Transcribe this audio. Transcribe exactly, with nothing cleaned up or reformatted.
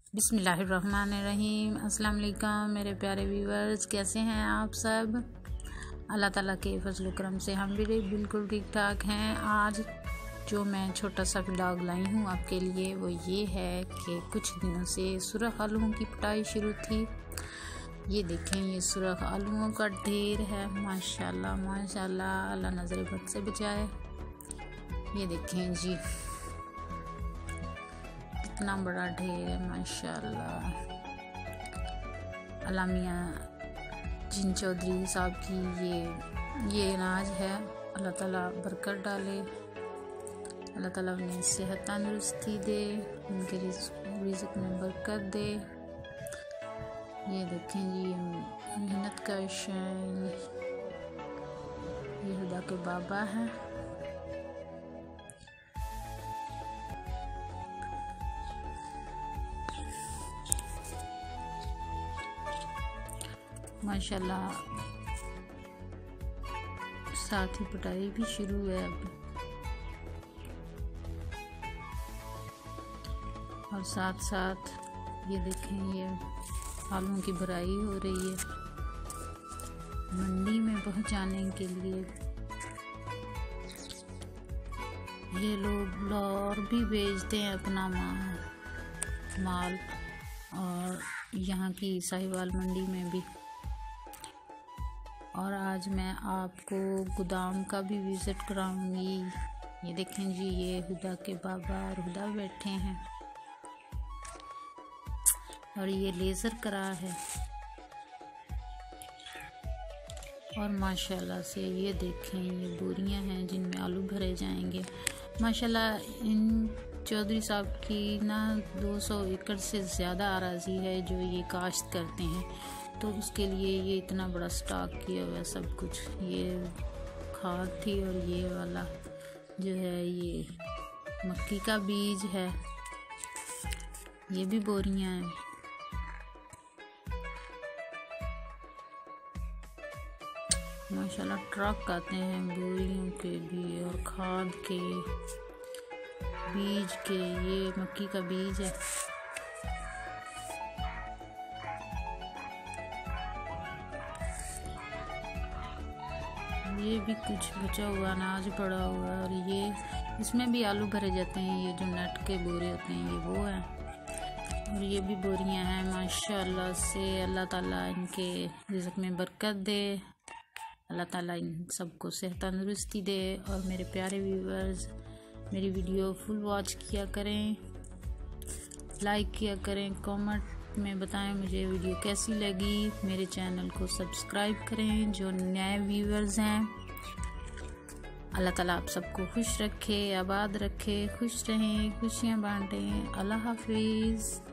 बिस्मिल्लाहिर्रहमानिर्रहीम। अस्सलाम वालेकुम मेरे प्यारे व्यूवर्स, कैसे हैं आप सब? अल्लाह ताला के फजल करम से हम भी बिल्कुल ठीक ठाक हैं। आज जो मैं छोटा सा व्लॉग लाई हूँ आपके लिए वो ये है कि कुछ दिनों से सुरख आलूओं की पिटाई शुरू थी। ये देखें, ये सुरख आलूओं का ढेर है। माशाल्लाह माशाल्लाह, अल्लाह नज़र बद से बचाए। ये देखें जी, कितना बड़ा ढेर है माशाल्लाह। अलामिया जिन चौधरी साहब की ये ये अनाज है। अल्लाह ताला बरकत डाले, अल्लाह ताला उन्हें सेहत तंदुरुस्ती दे, उनके रिज़्क़ में बरकत दे। ये देखें जी, ये मेहनत का शान, ये खुदा के बाबा हैं। माशाल्लाह, साथ ही पिटाई भी शुरू है अब, और साथ साथ ये देखें, ये आलूओं की भराई हो रही है मंडी में पहुंचाने के लिए। ये लोग और भी बेचते हैं अपना माल, और यहाँ की साहिवाल मंडी में भी। और आज मैं आपको गोदाम का भी विज़िट कराऊंगी। ये देखें जी, ये हुदा के बाबा और हुदा बैठे हैं, और ये लेज़र करा है। और माशाल्लाह से ये देखें, ये बोरियां हैं जिनमें आलू भरे जाएंगे। माशाल्लाह, इन चौधरी साहब की ना दो सौ एकड़ से ज़्यादा अराज़ी है जो ये काश्त करते हैं, तो उसके लिए ये इतना बड़ा स्टॉक किया हुआ है सब कुछ। ये खाद थी, और ये वाला जो है ये मक्की का बीज है। ये भी बोरियां हैं। माशाल्लाह, ट्रक आते हैं बोरियों के भी और खाद के, बीज के। ये मक्की का बीज है। ये भी कुछ बचा हुआ अनाज पड़ा हुआ है, और ये इसमें भी आलू भरे जाते हैं। ये जो नट के बोरे होते हैं ये वो हैं, और ये भी बोरियां हैं। माशाल्लाह से अल्लाह ताला इनके रिज़्क़ में बरकत दे, अल्लाह ताला इन सबको सेहत तंदुरुस्ती दे। और मेरे प्यारे व्यूवर्स, मेरी वीडियो फुल वॉच किया करें, लाइक किया करें, कमेंट में बताएं मुझे वीडियो कैसी लगी। मेरे चैनल को सब्सक्राइब करें जो नए व्यूवर्स हैं। अल्लाह ताला आप सबको खुश रखे, आबाद रखे, खुश रहें, खुशियाँ बांटें। अल्लाह हाफिज़।